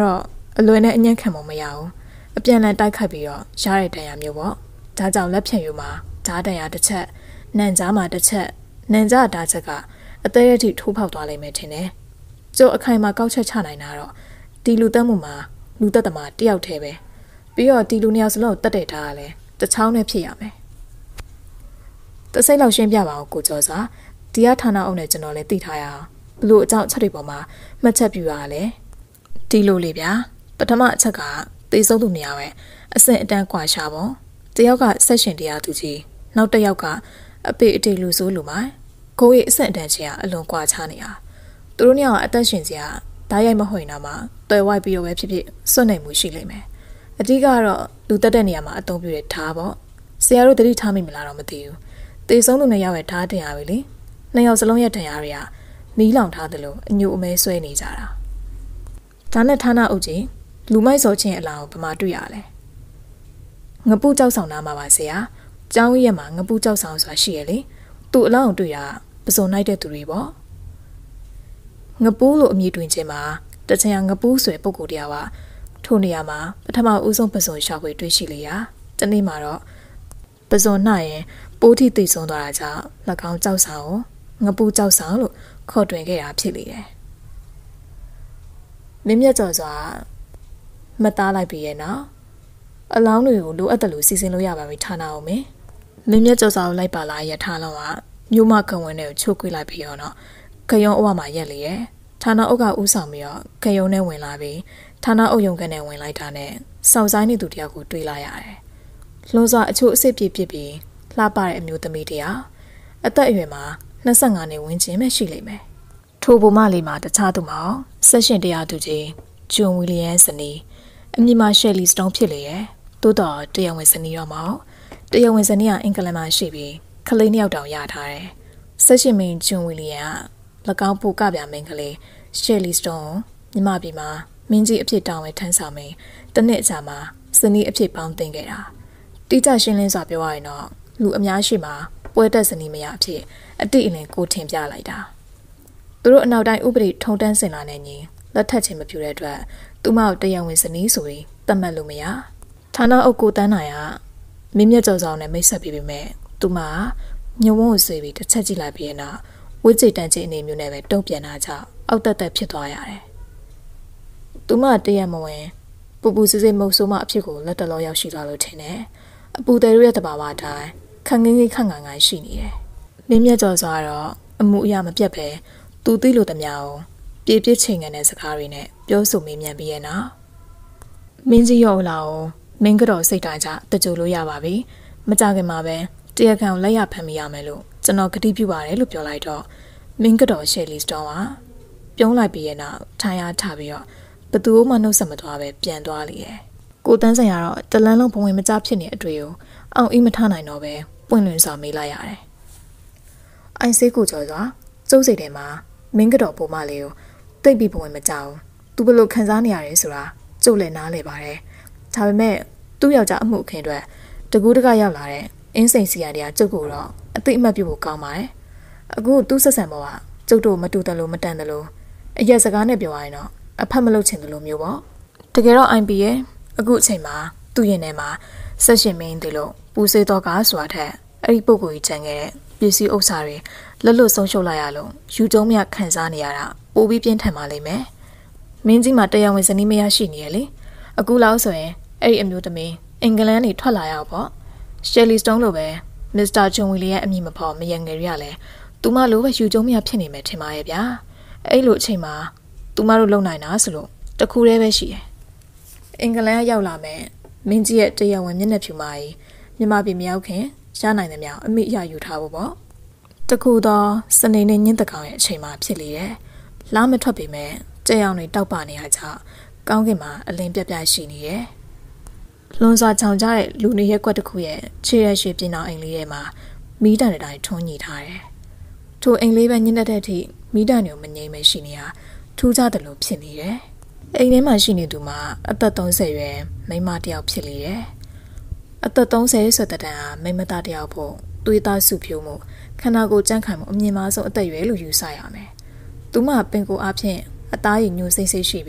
အလွယ်နဲ့အညံ့ခံမမရအောင်အပြန်လည်တိုက်ခိုက်ပြီးတော့ရတဲ့တန်ရာမျိုးပေါ့ဒါကြောင့်လက်ဖြတ်ယူမှာဓာတ်တန်ရာတစ်ချက်နန်ကြားမှာတစ်ချက်နန်ကြားဓာတ်ချက်ကအသေးအထိထိုးဖောက်သွားလိမ့်မယ်ထင်တယ်ကျို့အခိုင်မှာကောက်ချက်ချနိုင်တာတော့ဒီလူတက်မှုမှာလူတက်သမားတယောက်တည်းပဲပြီးတော့ဒီလူနှစ်ယောက်စလုံးတက်တဲ့ဓာတ်ကလည်းတချောင်းနဲ့ဖြစ်ရမယ်တစိမ့်လောက်ရှင်းပြပါအောင်ကိုကျော်စာဒီကဌာနအုပ်နဲ့ကျွန်တော်လည်းသိထားရအောင်ဘလို့အကြောင်းအချက်တွေပေါ်မှာမှတ်ချက်ပြရလဲဒီလိုလေဗျာပထမအချက်ကသေဆုံးသူနေရာပဲအဆင့်အတန်းကွာရှာပေါ့တယောက်ကဆက်ရှင်တရားသူကြီးနောက်တစ်ယောက်ကအပေအတေလူဆိုးလူမိုင်းကိုယ့်ရဲ့အဆင့်အတန်းချင်းကအလွန်ကွာခြားနေတာသူတို့ညောင်အသက်ရှင်စရာဓာတ်ရိုက်မဟုတ်ရင်တော့မှတွယ်ဝိုက်ပြီးတော့ပဲဖြစ်ဖြစ်စွန့်နိုင်မှုရှိလိမ့်မယ်အဓိကတော့လူတက်တဲ့နေရာမှာအသုံးပြုတဲ့ဓာတ်ပေါ့ဆရာတို့တတိထားမိမလားတော့မသိဘူးသေဆုံးသူနှစ်ယောက်ရဲ့ဓာတ်တင်ရပြီလေနှစ်ယောက်စလုံးရဲ့တရားတွေကမီးလောင်ထားသလိုအညိုအမဲဆွဲနေကြတာဒါနဲ့ဌာနအုပ်ကြီးလူမိုက်စောချင်းအလောင်းကိုဗမာတွေ့ရလဲငပူကြောက်ဆောင်နာမှာပါဆရာကျောင်းရက်မှာငပူကြောက်ဆောင်ဆိုတာရှိရလေသူ့အလောင်းကိုတွေ့ရပစုံနိုင်တဲ့သူတွေပေါ့ငပူးလို့အမည်တွင်ခြင်းမှာတချင်ငပူးဆွဲပုဂ္ဂိုလ်တရားကထိုနေရာမှာပထမဦးဆုံးပစုံရှာဖွေတွေ့ရှိလေရာတနေ့မှာတော့ပစုံနှရင်ပိုးထိသိဆုံးသွားတာကြောင့်၎င်းကြောက်ဆောင်ကိုငပူးကြောက်ဆောင်လို့ခေါ်တွင်ခဲ့တာဖြစ်လေတယ်မင်းမြတ်ကျော်စွာမသားလိုက်ပြီးရဲ့နောက်အလောင်းတွေကိုလိုအပ်တယ်လို့စီစဉ်လို့ရပါပြီဌာနအောင်မင်းမင်းမြတ်ကျော်စွာကိုလိုက်ပါလာရထားလောင်းကမြို့မကဝင်တွေကိုချိုးခွေးလိုက်ပြီးတော့နော်ခရုံအဝမှာရက်လေရဲ့ဌာနအုပ်ကဥဆောင်ပြီးတော့ခရုံနဲ့ဝင်လာပြီးဌာနအုပ်ရုံကနေဝင်လိုက်တာနဲ့စောင့်ဆိုင်နေသူတယောက်ကိုတွေ့လာရတယ်လွန်စွာအချို့အစ်စ်ပြစ်ပြစ်ပြီးလှပတဲ့အမျိုးသမီးတယောက်အသက်အရွယ်မှာနှစ်ဆယ့်ငါနှစ်ဝန်းကျင်ပဲရှိလိမ့်မယ်ထိုပုံမလေးမှာတခြားသူမအောင်ဆက်ရှင်တရားသူကြီးဂျွန်ဝီလီယံစနီအမည်မှာရှယ်လီစတုန်းဖြစ်လေရဲ့တိုးတော့တရားဝင်စနီတော့မအောင်တရားဝင်စနီကအင်္ဂလန်မှာရှိပြီးခလေးနှစ်ယောက်တောင်ရထားတယ်ဆက်ရှင်မင်းဂျွန်ဝီလီယံက၎င်းပိုကပြမင်းကလေးရှယ်လီစတုန်းမြမပြည်မှာမင်းကြီးအဖြစ်တောင်းဝဲထမ်းဆောင်ပြီးတနစ်အကြာမှာစနီအဖြစ်ပေါင်းတင်ခဲ့တာတိကျရှင်းလင်းစွာပြောရရင်တော့လူအများရှိမှာပွဲတက်စနီမရအဖြစ်အတိအလင်းကိုထင်ပြလိုက်တာသူတို့အနောက်တိုင်းဥပဒေထုံတန်းစင်လာနေညီလက်ထက်ချင်းမပြူတဲ့အတွက်သူမကိုတရားဝင်စနီးဆိုပြီးတတ်မှတ်လို့မရဌာနအုပ်ကိုတန်းနိုင်ကမင်းမြတ်ကျော်ဆောင်နဲ့မိတ်ဆက်ပြီးပြီမဲ့သူမညုံဝန်းကိုဆွေးပြီးတစ်ချက်ကြည့်လိုက်ပြီးရင်တော့ဝိจิตတန်ချင်းအနေမျိုးနဲ့ပဲတုံ့ပြန်တာကြောင့်အောက်တက်တက်ဖြစ်သွားရတယ်သူမတရားမဝင်ပူပူစစ်စစ်မုတ်ဆိုးမအဖြစ်ကိုလက်တလောရောက်ရှိသွားလို့ထင်တယ်အပူတယ်ရဲ့တဘာဝအတိုင်းခန့်ငင်းကြီးခန့်ငန်ငန်ရှိနေတယ်မင်းမြတ်ကျော်စွာတော့အမှုအရာမပြတ်ပဲသူသိလို့တမ ्या ကိုပြေပြစ်ချိန်ငံတဲ့စကားတွေနဲ့ပြောဆိုမေးမြန်းပြီးရဲ့နောက်မင်းကြီးရောလာကိုမင်းကတော့စိတ်တိုင်းကြတကြိုလို့ရပါပြီမကြခင်မှာပဲတရားခံကိုလက်ရဖမ်းမိရမယ်လို့ကျွန်တော်ကတိပြုပါတယ်လို့ပြောလိုက်တော့မင်းကတော့ရှယ်လီစတောင်းကပြုံးလိုက်ပြီးရဲ့နောက်ထိုင်ရထပြီးတော့ဘသူမှနှုတ်ဆက်မသွားပဲပြန်သွားလေရဲ့ကိုတန်းစင်ကတော့တလန်းလုံးဘဝင်မကြဖြစ်နေအတွေ့ကိုအောင်အီးမထနိုင်တော့ပဲပွင့်လွင်စွာမေးလိုက်ရတယ်အိုင်ဆေးကိုကျော်စွာကျုပ်စိတ်ထဲမှာမင်းကတော့ပုံမလေးကိုတိတ်ပြီးဘဝင်မကြောက်သူဘယ်လိုခံစားနေရလဲဆိုတာကျုပ်လည်းနားလည်ပါတယ်ဒါပေမဲ့သူ့ယောက်ျားအမှုအခင်းအတွက်တကူးတကရောက်လာတဲ့အင်းစိန်စီရတရားကျုပ်ကိုတော့အသိအမှတ်ပြုဖို့ကောင်းပါတယ်အခုသူ့ဆက်ဆံပေါ်ကကျုပ်တို့မတူတယ်လို့မတန်တယ်လို့အရက်စကားနဲ့ပြောရရင်တော့အဖက်မလုပ်ချင်တယ်လို့မျိုးပေါ့တကယ်တော့ အိုင် ပီ ရဲ့အခုအချိန်မှာသူ့ရင်ထဲမှာဆက်ရှင်မင်းတယ်လို့ပူစေတော့ကားဆိုတာထက်အဲ့ဒီပုံကိုကြီးချန်ခဲ့တဲ့ပစ္စည်းဥစ္စာတွေလက်လွတ်ဆုံးရှုံးလိုက်ရလို့ယူကျုံမြခံစားနေရတာပိုပြီးပြင်းထန်ပါလိမ့်မယ်မင်းကြီးမှာတရားဝင်ဇနီးမယားရှိနေရလေအခုလောက်ဆိုရင်အဲ့ဒီအမျိုးသမီးအင်္ဂလန်နေထွက်လာရအောင်ပေါ့ရှယ်လီစတုန်းလိုပဲမစ္စတာဂျွန်ဝီလီရဲ့အမည်မဖော်မရငယ်ရလဲသူမလိုပဲယူကျုံမြဖြစ်နေမယ်ထင်ပါရဲ့ဗျာအဲ့လိုအချိန်မှာသူမတို့လုံနိုင်တာဆိုလို့တခုတည်းပဲရှိတယ်အင်္ဂလန်ရောက်လာမယ်မင်းကြီးရဲ့တရားဝင်မျက်နှာဖြူမာကြီးမြမပြည်မရောက်ခင်ရနိုင်တယ်မြောင်အမိအရယူထားဖို့ပေါ့တခုတော့စနေနေ့ညင်တကောင်ရဲ့အချိန်မှာဖြစ်လေတယ်လားမထွက်ပေမဲ့ကြက်ရောင်တွေတောက်ပနေရကြကောင်းကင်မှာအလင်းပြပြရှိနေတယ်လွန်စွာချောင်ကြတဲ့လူနေရက်ကွက်တစ်ခုရဲ့ခြေရရှိပြင်းအောင်အိမ်လေးထဲမှာမီးတန်တိုင်းထွန်းညှိထားတယ်ထိုအိမ်လေးပဲညင်တဲ့အထိမီးတန်တွေကိုမငြိမ်မရှိနေတာထူးခြားတယ်လို့ဖြစ်နေတယ်အိမ်ထဲမှာရှိနေသူမှာအသက်သုံးဆယ်ရွယ်မိန်းမတစ်ယောက်ဖြစ်လေတယ်အသက်သုံးဆယ်ဆိုတဲ့တန်းဟာမိန်းမသားတစ်ယောက်ဖို့သွေးသားစုဖြိုးမှုခန္ဓာကိုယ်ကြမ်းခိုင်မှုအမြင့်မားဆုံးအသက်အရွယ်လို့ယူဆရမယ်။သူမပင်ကိုအဖြစ်အသားရည်ညိုစိတ်စိတ်ရှိပြီး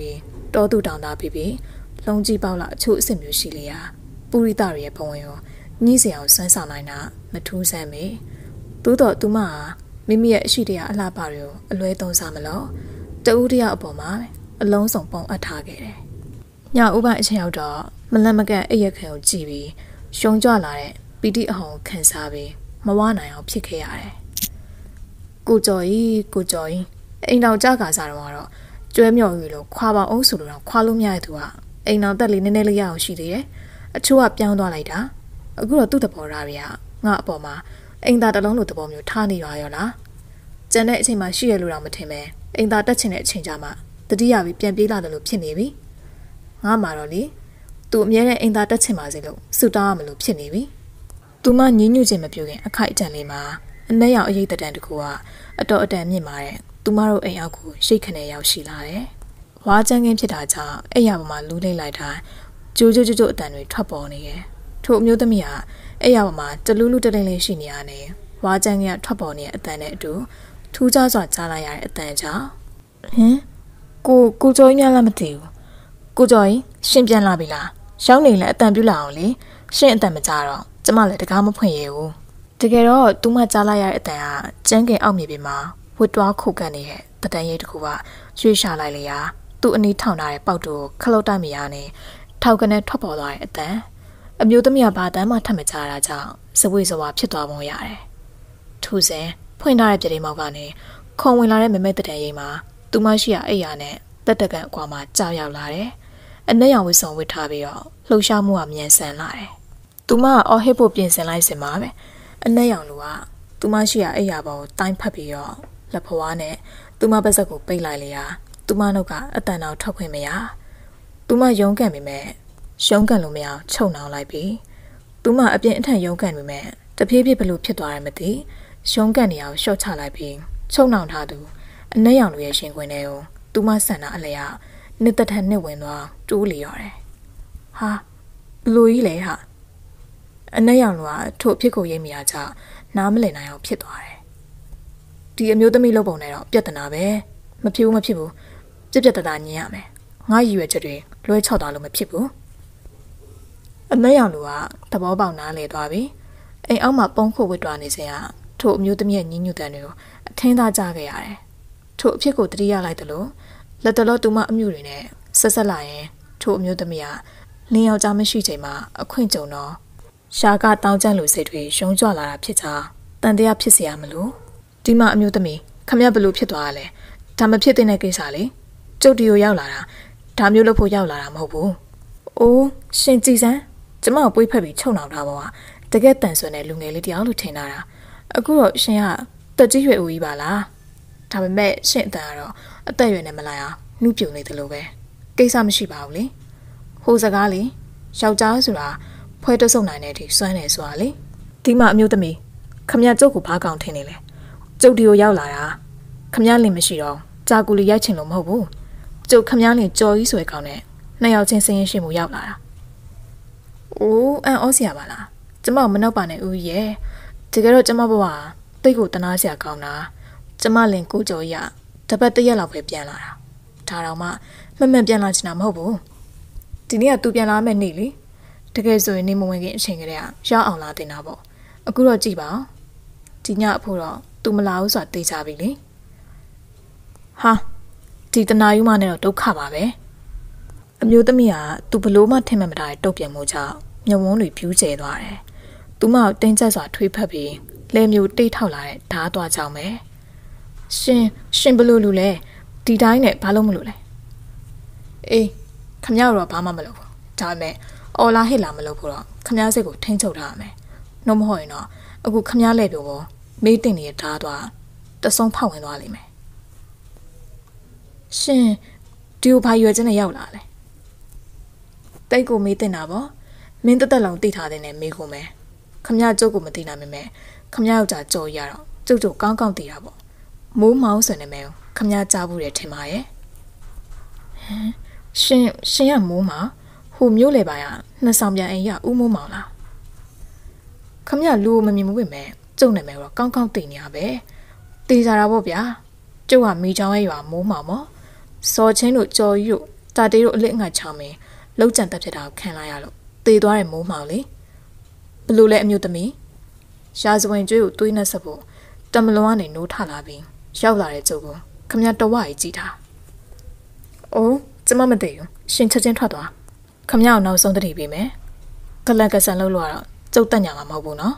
တောသူတောင်သားပြီးပြီးလုံးကြီးပေါက်လာအချို့အစ်စ်မျိုးရှိလေရာပူရိတရဲ့ဘဝဝင်ရောညှိစရာကိုစွမ်းဆောင်နိုင်တာမထူးဆန်းမေသို့တော့သူမဟာမိမိရဲ့အရှိတရားအလှပတွေကိုအလွဲသုံးစားမလို့တဦးတယောက်အပေါ်မှာအလုံးစုံပုံအပ်ထားခဲ့တယ်ညဥပအချိန်ရောက်တော့မလန့်မကန့်အိပ်ရခံကိုကြည့်ပြီးရှုံကြလာတဲ့ပီတိအဟုန်ခံစားပြီးမဝနိုင်အောင်ဖြစ်ခဲ့ရတယ်ကိုကျော်ကြီးကိုကျော်ကြီးအိမ်တော်ကြကားစားတော့ကတော့ကျွဲမြော်ကြီးလို့ခွာပါအောင်ဆိုလို့တော့ခွာလို့မရတဲ့သူကအိမ်တော်တက်လေးနည်းနည်းလေးရအောင်ရှိသေးတယ်အချို့ကပြောင်းသွားလိုက်တာအခုတော့သူ့သဘောထားတွေကငါအပေါ်မှာအိမ်သားတစ်လုံးလိုသဘောမျိုးထားနေရရောလားကျန်တဲ့အချိန်မှာရှိရလို့တော့မထင်ပဲအိမ်သားတက်ချင်တဲ့အချိန်ကြမှာတတိယပြီးပြန်ပြေးလာတယ်လို့ဖြစ်နေပြီငါမှတော့လေသူအမြဲတမ်းအိမ်သားတက်ချင်ပါစေလို့ဆူတောင်းရမလို့ဖြစ်နေပြီသူမညင်းညူခြင်းမပြုခင်အခိုက်အတန့်လေးမှာအနက်ရောင်အရေးတတန်တကူကအတော်အတန်မြင့်မာတဲ့သူမတို့အိမ်အောက်ကိုရှိတ်ခနဲ့ရောက်ရှိလာတယ်ဝါချမ်းကင်းဖြစ်တာကြောင့်အဲ့ရပေါ်မှာလူးလိမ့်လိုက်တာကြိုးကြိုးကြိုးအတန်တွေထွက်ပေါ်နေရဲ့ထို့အမျိုးသမီးကအဲ့ရပေါ်မှာတလူးလူးတလိမ့်လေးရှိနေရတယ်ဝါချမ်းကင်းကထွက်ပေါ်နေတဲ့အတန်နဲ့အတူထူးခြားစွာကြားလိုက်ရတဲ့အတန်ကြောင့်ဟင်ကိုကိုကျော်ကြီးများလားမသိဘူးကိုကျော်ကြီးရှင်ပြန်လာပြီလားရောက်နေလဲအတန်ပြူလာအောင်လေရှင်အတန်မကြတော့ကျမလည်းတကားမဖွင့်ရဘူးတကယ်တော့သူမကြားလိုက်ရတဲ့အတန်ကကျန်းကင်အောက်မြေပြင်မှာဝတ်တွားခုတ်ကန်နေတဲ့တတန်ရိပ်တစ်ခုကရွှေ့ရှာလိုက်လေရာသူ့အနီးထောင်ထားတဲ့ပေါက်တူခလုတ်တိုက်မိရနဲ့ထောက်ကနေထွက်ပေါ်သွားတဲ့အတန်အမျိုးသမီးကဘာတမ်းမှထပ်မကြတာကြောင့်စပွေစဝါဖြစ်သွားပုံရတယ်ထူးစင်ဖွင့်ထားတဲ့ပြတင်းမောက်ကနေခုံဝင်လာတဲ့မမဲတတန်ရိပ်မှာသူမရှိရအိယာနဲ့တက်တကန်အကွာမှာကြောက်ရောက်လာတယ်အနက်ရောင်ဝစ်စုံဝစ်ထားပြီးတော့လှုပ်ရှားမှုကမြန်ဆန်လာတယ်သူမကအော်ဟစ်ဖို့ပြင်ဆင်လိုက်စင်ပါပဲအနက်ရောင်လူကသူမရှိရအိယာပေါ်ကိုတိုင်းဖက်ပြီးတော့လက်ဖွားနဲ့သူမပါဇက်ကိုပိတ်လိုက်လေရာသူမနှုတ်ကအတန်တော်ထွက်ခွင့်မရသူမရုံးကန်မိမဲ့ရုံးကန်လို့မရအောင်ချုပ်နှောင်လိုက်ပြီးသူမအပြင်အထက်ရုံးကန်မိမဲ့တဖြည်းဖြည်းဘလို့ဖြစ်သွားတယ်မသိရုံးကန်နေအောင်ရှော့ချလိုက်ပြီးချုပ်နှောင်ထားသူအနက်ရောင်လူရဲ့ရှင်ခွင်ထဲကိုသူမဆန်တာအလျောက်နှစ်သက်ထက်နှစ်ဝင်သွားတိုးလျော်တယ်ဟာဘလို့ကြီးလဲဟာအနက်ရောင်လူကထို့ဖြစ်ကိုရိပ်မိတာကြောင့်နားမလည်နိုင်အောင်ဖြစ်သွားတယ်ဒီအမျိုးသမီးလုပ်ပုံနဲ့တော့ပြဿနာပဲမဖြစ်ဘူးမဖြစ်ဘူးပြက်ပြက်တတညင်ရမယ်ငါရည်ရွယ်ချက်တွေလွှဲချောက်သွားလို့မဖြစ်ဘူးအနက်ရောင်လူကသဘောပေါက်နားလေသွားပြီအိမ်အောက်မှာပုံခုတ်ဝစ်တွားနေစဉ်ကထို့အမျိုးသမီးရဲ့ညှဉ်းညူတန်တွေကိုအထင်းသားကြားခဲ့ရတယ်ထို့အဖြစ်ကိုတတိယလိုက်တယ်လို့လက်တလောသူမအမျိုးတွေနဲ့ဆက်ဆက်လာရင်ထို့အမျိုးသမီးကလင်းယောက်ျားမရှိချိန်မှာအခွင့်ကြုံတော့ရှာကတောင်းကျန့်လိုစိတ်တွေရုံးကြွလာတာဖြစ်ကြောင်းတန်တရားဖြစ်เสียရမလို့ဒီမှာအမျိုးသမီးခမရဘလို့ဖြစ်သွားရလဲဒါမဖြစ်တဲ့ကိစ္စလေကျုပ်တီကိုရောက်လာတာဒါမျိုးလို့ဖို့ရောက်လာတာမဟုတ်ဘူးအိုးရှင်ကြည်စမ်းကျမကိုပွေးဖက်ပြီးချုပ်နှောင်ထားပါတကယ်တန်ဆွမ်းတဲ့လူငယ်လေးတယောက်လို့ထင်တာအခုတော့ရှင်ကတက်ကြီးရွယ်ဦးကြီးပါလားဒါပေမဲ့ရှင်အတန်ကတော့အသက်ရွယ်နေမလားအောင်နှူးပြုံနေတယ်လို့ပဲကိစ္စမရှိပါဘူးလေဟိုစကားလေယောက်ျားဆိုတာဖွဲတဆုပ်နိုင်တဲ့အထိစွမ်းနေဆိုတာလေဒီမှာအမျိုးသမီးခမရကျုပ်ကိုဘာကောင်ထင်နေလဲကျုပ်ဒီကိုရောက်လာတာခမရလင်မရှိတော့ကြာကူလီရိုက်ချင်လို့မဟုတ်ဘူးကျုပ်ခမရလင်ကြော်ကြီးဆွဲကောင်းနဲ့နှစ်ယောက်ချင်းစင်းရင်ရှိမှုရောက်လာတာအိုးအန်အောစရာပါလားကျမမနှောက်ပါနဲ့ဦးရဲ့တကယ်တော့ကျမဘဝတိတ်ကိုတနာစရာကောင်းတာကျမလင်ကိုကြော်ရတပတ်တရက်လောက်ပဲပြန်လာတာဒါတော့မှမှန်မှန်ပြန်လာချင်တာမဟုတ်ဘူးဒီနေ့ကသူပြန်လာမဲ့နေ့လေတကယ်ဆိုရင်နေမဝင်ခင်အချိန်ကလေးကရောက်အောင်လာတင်တာပေါ့အခုတော့ကြည့်ပါဦးဒီညအဖို့တော့သူမလာဘူးဆိုတာသိကြပြီလေဟာဒီတနာယူမနဲ့တော့ဒုက္ခပါပဲအမျိုးသမီးကသူဘလို့မှထင်မှတ်မထားတဲ့တုတ်ပြန်မှုကြောင့်မြုံဝန်းတွေဖြူးကျဲသွားတယ်သူမကိုတင်းကျပ်စွာထွေးဖက်ပြီးလဲမျိုးတိတ်ထောက်လာတဲ့ဓာတ်သွားကြောင်းပဲရှင်ရှင်ဘလို့လူလဲဒီတိုင်းနဲ့ဘာလို့မလို့လဲအေးခမရတော့ဘာမှမလုပ်ဘူးဒါပေမဲ့အော်လာဟစ်လာမလုပ်ဘူးတော့ခမရစိတ်ကိုထိန်းချုပ်ထားရမယ်နှုတ်မဟုတ်ရင်တော့အခုခမရလဲပြောပေါ်မေးတင်နေတဲ့ဓာတ်သွားတဆုံးဖောက်ဝင်သွားလိမ့်မယ်ရှင်ဒီကိုဘာရွယ်ချက်နဲ့ရောက်လာလဲတိတ်ကိုမေးတင်တာပေါ့မင်းတက်တက်လုံးသိထားတဲ့နဲ့မေးကုန်မယ်ခမရကျုပ်ကိုမသိနိုင်မမဲခမရယောက်ျားကြော်ရတော့ကျုပ်ကျုပ်ကောင်းကောင်းသိတာပေါ့မိုးမောင်းဆိုနေမယ်ခမရကြားဘူးတယ်ထင်ပါရဲ့ဟမ်ရှင်ရှင်ရမိုးမှာဟိုမျိုးလေပါရနှစ်ဆောင်ပြန်အိမ်ရဦးမိုးမောင်လားခမရလူမမြင်ဘူးပဲမဲ့ကျုပ်နာမည်တော့ကောင်းကောင်းသိနေရပဲသိကြတာပေါ့ဗျာကျုပ်ကမိချောင်းရဲ့ရွာမိုးမောင်မော်စော်ချင်းတို့ကြော်ကြီးတို့တာတေးတို့အလစ်ငါချောင်းမင်းလောက်ကြံတက်ဖြစ်တာကိုခံလိုက်ရလို့တေသွားတဲ့မိုးမှောင်လေဘလို့လဲအမျိုးသမီးရာဇဝင်ကျွေးကိုတွေးနှက်ဆက်ဖို့တမလွန်ကနေနိုးထလာပြီးရောက်လာတဲ့ကျုပ်ကိုခမရတဝါကြီးကြည့်တာအိုးကျမမသိဘူးရှင်ချက်ချင်းထွက်သွားခမရအောင်နောက်ဆုံးတတိပေးမယ်ကလန်ကဆန်လို့လို့တော့ကျုပ်တက်ညာမှာမဟုတ်ဘူးနော်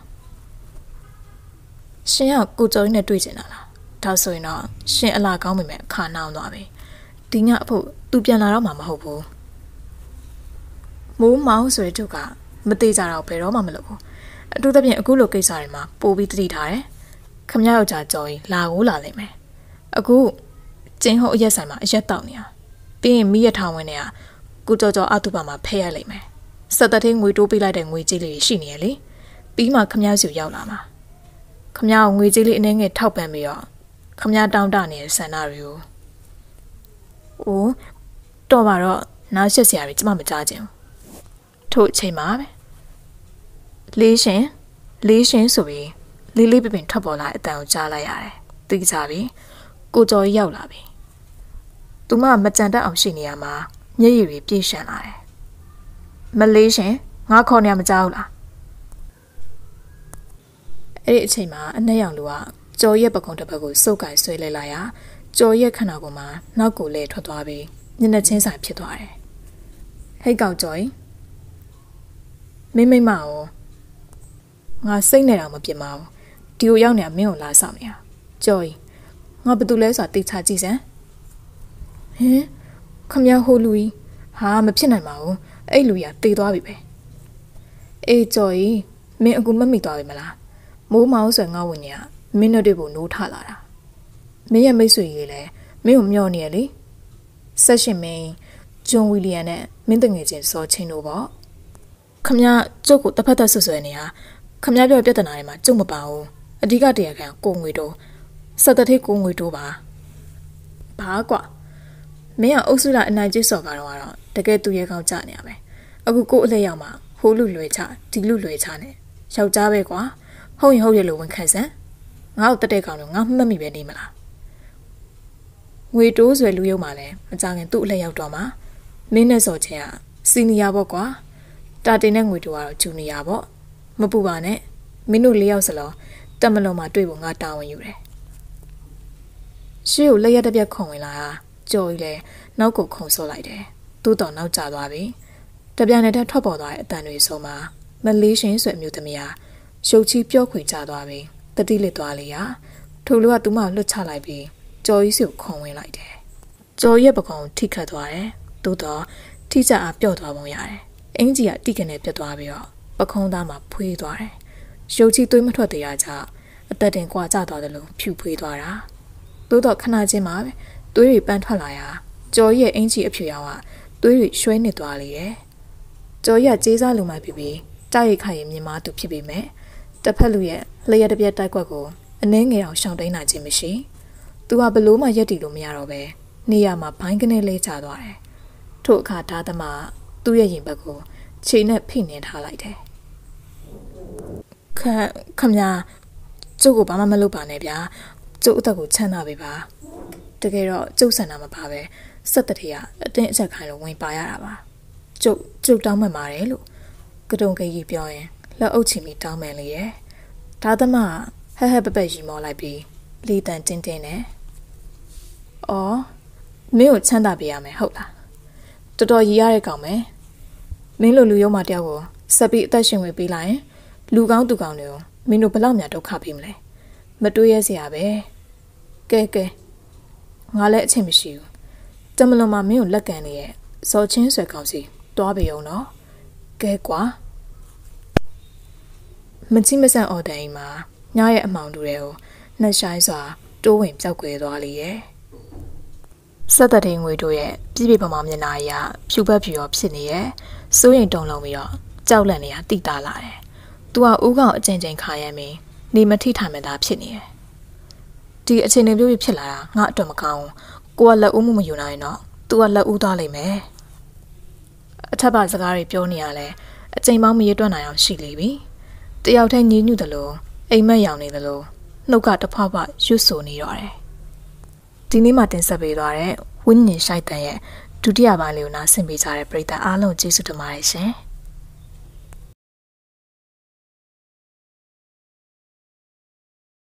ရှင်ကကိုကျော်ကြီးနဲ့တွေ့ကျင်တာလားဒါဆိုရင်တော့ရှင်အလားကောင်းမိမယ်အခါနှောင်းသွားပြီဒီညအဖို့သူပြန်လာတော့မှမဟုတ်ဘူးမိုးမောင်ဆိုတဲ့သူကမသေးကြတော့ဘယ်တော့မှမလုပ်ဘူးအထူးသဖြင့်အခုလိုကိစ္စတွေမှာပို့ပြီးတတိထားတယ်ခမရယောက်ျားကြော်ရင်လာကိုလာလိမ့်မယ်အခုကျင်းဟုတ်အရက်ဆိုင်မှာအရက်တောက်နေတာပြီးရင်မိရထောင်ဝင်နေတာကုကြောကြောအတုပါမှာဖဲရလိမ့်မယ်စက်တထင်းငွေတိုးပေးလိုက်တဲ့ငွေကြေးလေးရှိနေရလေပြီးမှခမရစီကိုရောက်လာမှာခမရကိုငွေကြေးလေးအနည်းငယ်ထောက်ပံ့ပြီးတော့ခမရတောင်းတနေတဲ့ဆန္ဒတွေကိုအိုးတော့ပါတော့နားရှက်စရာတွေကျမမကြားချင်ဘူးထို့အချိန်မှာပဲလေးရှင်လေးရှင်ဆိုပြီးလေးလေးပပင်ထွက်ပေါ်လာတဲ့အတန်ကိုကြားလိုက်ရတယ်သိကြပြီကိုကျော်ကြီးရောက်လာပြီသူမမကြံတတ်အောင်ရှိနေရမှာမျက်ရည်တွေပြည့်ရှံလာတယ်မလေးရှင်ငါခေါ်နေရမကြောက်လားအဲ့ဒီအချိန်မှာအနှက်ရောင်လူကကျော်ရဲ့ပကုံတစ်ပတ်ကိုစုပ်ကိုင်ဆွဲလဲလာရကျော်ရဲ့ခန္ဓာကိုယ်မှာနောက်ကိုလဲထွက်သွားပြီးညနေချင်းဆိုင်ဖြစ်သွားတယ်ဟိတ်ကောင်ကျော်မိမိမအောင်ငါစိတ်နဲ့တော့မပြစ်မအောင်ဒီကိုရောက်နေမင်းကိုလာဆောင်နေတာကျော်ငါဘာတူလဲဆိုတာသိချကြည့်စမ်းဟင်ခမရဟိုလူကြီးဟာမဖြစ်နိုင်ပါဘူးအဲ့လူကြီးကတေသွားပြီပဲအေးကျော်ကြီးမင်းအခုမမိသွားပြီမလားမိုးမောင်ဆိုငါဝင်နေရမင်းတို့တွေကိုနိုးထလာတာမင်းရဲ့မိတ်ဆွေကြီးလည်းမင်းကိုမျှော်နေရလေဆက်ရှင်မင်းဂျွန်ဝီလီယံနဲ့မင်းတငယ်ချင်းစောချင်းတို့ပေါ့ခမရကျုပ်ကိုတစ်ဖက်သက်ဆွဆွဲနေတာခမရပြောပြဿနာတွေမှာကျုပ်မပါဘူးအဓိကတရားခံကိုငွေတို့စက်တထိတ်ကိုငွေတို့ပါဘာကွာမင်းကအုပ်စုလာအနိုင်ကျစော်ကတော့တကယ်သူရဲကောင်းကြနေရမယ်အခုကိုအလှည့်ရောက်မှာဟိုလူလွယ်ချဒီလူလွယ်ချနဲ့ယောက်ျားပဲကွာဟုတ်ရင်ဟုတ်ရလို့ဝန်ခံစမ်းငါ့ကိုတက်တဲ့ကောင်တော့ငါမှတ်မိပဲနေမလားငွေတိုးဆွဲလူရုံမှာလဲမကြခင်သူ့အလှည့်ရောက်တော့မှာမင်းနဲ့စော်ချင်းကစီနီယာပေါ့ကွာတာတင်နဲ့ငွေတိုးကတော့ဂျူနီယာပေါ့မပူပါနဲ့မင်းတို့လေးယောက်စလုံးတက်မလုံးမှာတွေ့ဖို့ငါတာဝန်ယူတယ်ရှေ့ကိုလက်ရတစ်ပြက်ခုံဝင်လာတာကြော်ကြီးလဲနောက်ကိုခုံဆော့လိုက်တယ်သူ့တော်နောက်ကျသွားပြီတပြိုင်နက်တည်းထွက်ပေါ်သွားတဲ့အတန်တွေဆုံးမှာမလေးရှင်ဆိုအမျိုးသမီးဟာရုပ်ချီးပြော့ခွေကျသွားပြီတတိလစ်သွားလေရထိုလူကသူ့မလွတ်ချလိုက်ပြီးကြော်ကြီးစီကိုခုံဝင်လိုက်တယ်ကြော်ရဲ့ပကုံထိခတ်သွားတယ်သို့တော့ထိကျအားပြော့သွားပုံရတယ်အင်ကြီးကတိကနေပြတ်သွားပြီးတော့ပခုံးသားမှာဖွေးသွားတယ်ရုပ်ချီးသွေးမထွက်တရားကြောင့်အသက်တင်ကွာကျသွားတယ်လို့ဖြူဖွေးသွားတာသို့တော့ခဏချင်းမှာပဲသွေးတွေပန်းထွက်လာရာကြော်ရဲ့အင်ကြီးအဖြူရောင်ကသွေးတွေရွှဲနစ်သွားလေတယ်ကြော်ရကျေးစားလူမှဖြစ်ပြီးတိုက်ရိုက်ခါရင်မြင်မာသူဖြစ်ပေမဲ့တစ်ဖက်လူရဲ့လျှက်တစ်ပြက်တိုက်ကွက်ကိုအနှဲငယ်အောင်ရှောင်တိန်နိုင်ခြင်းမရှိသူကဘလို့မှရက်တီလို့မရတော့ပဲနေရမှာဘိုင်းကနေလဲချသွားတယ်ထို့အခါဓာသမားသူ့ရဲ့ရင်ဘက်ကိုခြေနဲ့ဖိနေထားလိုက်တယ်ခခမညာကျုပ်ကိုဘာမှမလုပ်ပါနဲ့ဗျာကျုပ်အသက်ကိုချမ်းသာပေးပါတကယ်တော့ကျုပ်ဆန္ဒမပါပဲစက်တတိယအတင်းအချက်ခိုင်းလို့ဝင်ပါရတာပါကျုပ်ကျုပ်တောင်းမှန်ပါတယ်လို့ကတုံကကြီးပြောရင်လက်အုပ်ချီမိတောင်းမှန်လေရဲ့ဒါသမဟဲ့ဟဲ့ပပက်ရီမောလိုက်ပြီးလီတန်တင်းတင်းနဲ့အော်မင်းကိုချမ်းသာပေးရမယ်ဟုတ်လားတော်တော်ရည်ရတဲ့ကောင်ပဲမင်းလိုလူရုံးမတယောက်ကိုစက်ပြီးအသက်ရှင်ဝင်ပေးလိုက်ရင်လူကောင်းသူကောင်းတွေကိုမင်းတို့ဘလောက်များဒုက္ခပေးမလဲမတွေးရစရာပဲကဲကဲငါလည်းအချိန်မရှိဘူးတမလွန်မှာမင်းကိုလက်ကန်နေရဲ့စော်ချင်းဆွဲကောင်းစီတွားပေအောင်နော်ကဲကွာမချိမဆန်အော်တန်အိမ်မှာညရဲ့အမောင်တူတွေကိုနှက်ဆိုင်စွာတိုးဝင်ပြောက်ကွယ်သွားလေရဲ့စက်တတိန်ငွေတို့ရဲ့ပြည့်ပြည့်ပမာမျက်နှာရဖြူဘက်ဖြူရောဖြစ်နေရဲ့စိုးရင်တုံလုံးပြီးတော့ကြောက်လန့်နေရတိတာလာတယ်သူကဦးကောင်အကျဉ်းချင်းခါရမ်းပြီးနေမထိထိုင်မသားဖြစ်နေတယ်ဒီအချိန်တွေပြည့်ပြည့်ဖြစ်လာတာငါအတွက်မကောင်းကိုကလက်ဦးမှုမယူနိုင်တော့သူကလက်ဦးသွားလိမ့်မယ်အထက်ပါစကားတွေပြောနေရလဲအချိန်ပေါင်းမရတွက်နိုင်အောင်ရှိလေပြီတယောက်တည်းညှဉ်းညူတယ်လို့အိမ်မက်ရောင်နေတယ်လို့နှုတ်ကတဖွာဖွာရွတ်ဆိုနေတော့တယ်ဒီနေ့မှတင်ဆက်ပေးသွားတဲ့ဝင်းညင်ရှိုက်တန်ရဲ့ဒုတိယပိုင်းလေးကိုနားဆင်ပေးကြတဲ့ပရိသတ်အားလုံးကျေးဇူးတင်ပါတယ်ရှင်